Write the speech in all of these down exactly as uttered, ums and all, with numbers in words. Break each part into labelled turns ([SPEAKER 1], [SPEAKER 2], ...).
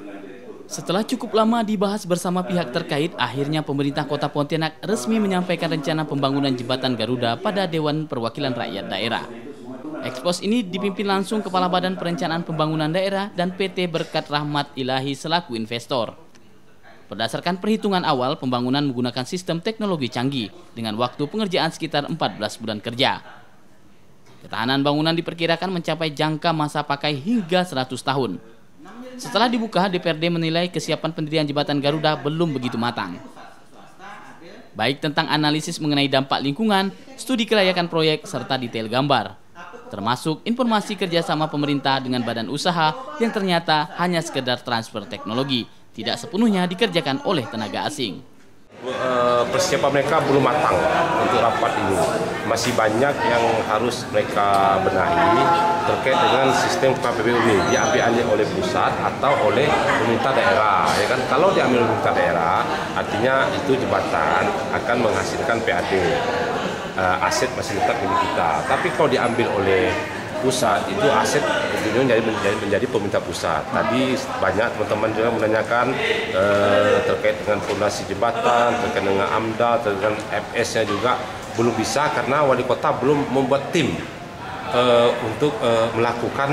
[SPEAKER 1] Setelah cukup lama dibahas bersama pihak terkait, akhirnya pemerintah Kota Pontianak resmi menyampaikan rencana pembangunan jembatan Garuda pada Dewan Perwakilan Rakyat Daerah. Ekspos ini dipimpin langsung Kepala Badan Perencanaan Pembangunan Daerah dan P T Berkat Rahmat Ilahi selaku investor. Berdasarkan perhitungan awal, pembangunan menggunakan sistem teknologi canggih dengan waktu pengerjaan sekitar empat belas bulan kerja. Ketahanan bangunan diperkirakan mencapai jangka masa pakai hingga seratus tahun. Setelah dibuka, D P R D menilai kesiapan pendirian jembatan Garuda belum begitu matang. Baik tentang analisis mengenai dampak lingkungan, studi kelayakan proyek, serta detail gambar. Termasuk informasi kerjasama pemerintah dengan badan usaha yang ternyata hanya sekedar transfer teknologi, tidak sepenuhnya dikerjakan oleh tenaga asing.
[SPEAKER 2] Persiapan mereka belum matang untuk rapat ini. Masih banyak yang harus mereka benahi terkait dengan sistem K P B U ini, diambil alih oleh pusat atau oleh pemerintah daerah. Ya kan? Kalau diambil oleh pemerintah daerah, artinya itu jembatan akan menghasilkan P A D, aset masih tetap milik kita. Tapi kalau diambil oleh pusat, itu aset menjadi, menjadi, menjadi pemerintah pusat. Tadi banyak teman-teman juga menanyakan eh, terkait dengan fondasi jembatan, terkait dengan AMDA, terkait dengan F S-nya juga belum bisa karena wali kota belum membuat tim eh, untuk eh, melakukan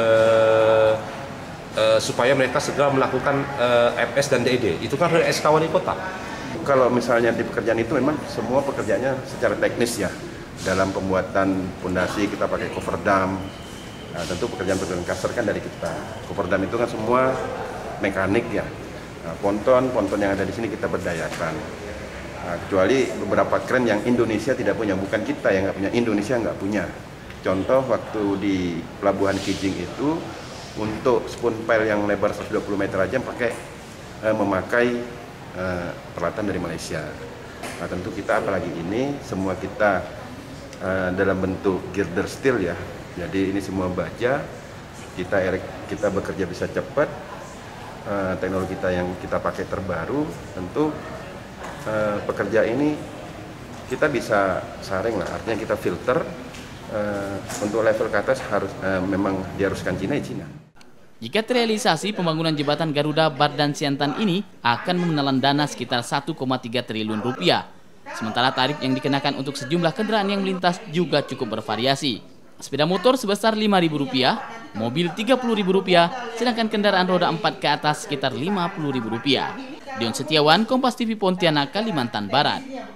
[SPEAKER 2] eh, eh, supaya mereka segera melakukan eh, F S dan D E D. Itu kan dari S K wali kota.
[SPEAKER 3] Kalau misalnya di pekerjaan itu memang semua pekerjaannya secara teknis ya. Dalam pembuatan fondasi kita pakai cover dam. Nah, tentu pekerjaan-pekerjaan kasar kan dari kita. Cover dam itu kan semua mekanik ya. Nah, ponton, ponton yang ada di sini kita berdayakan. Nah, kecuali beberapa kren yang Indonesia tidak punya, bukan kita yang nggak punya, Indonesia nggak punya. Contoh waktu di Pelabuhan Kijing itu untuk spoon pile yang lebar seratus dua puluh meter aja pakai eh, memakai eh, peralatan dari Malaysia. Nah, tentu kita apalagi ini semua kita Uh, dalam bentuk girder steel ya, jadi ini semua baja, kita kita bekerja bisa cepat, uh, teknologi kita yang kita pakai terbaru, tentu uh, pekerja ini kita bisa saring lah, artinya kita filter uh, untuk level ke atas harus uh, memang diharuskan Cina ya Cina.
[SPEAKER 1] Jika terrealisasi, pembangunan jembatan Garuda Bar dan Siantan ini akan menelan dana sekitar satu koma tiga triliun rupiah. Sementara tarif yang dikenakan untuk sejumlah kendaraan yang melintas juga cukup bervariasi. Sepeda motor sebesar lima ribu rupiah, mobil tiga puluh ribu rupiah, sedangkan kendaraan roda empat ke atas sekitar lima puluh ribu rupiah. Dion Setiawan, Kompas T V Pontianak, Kalimantan Barat.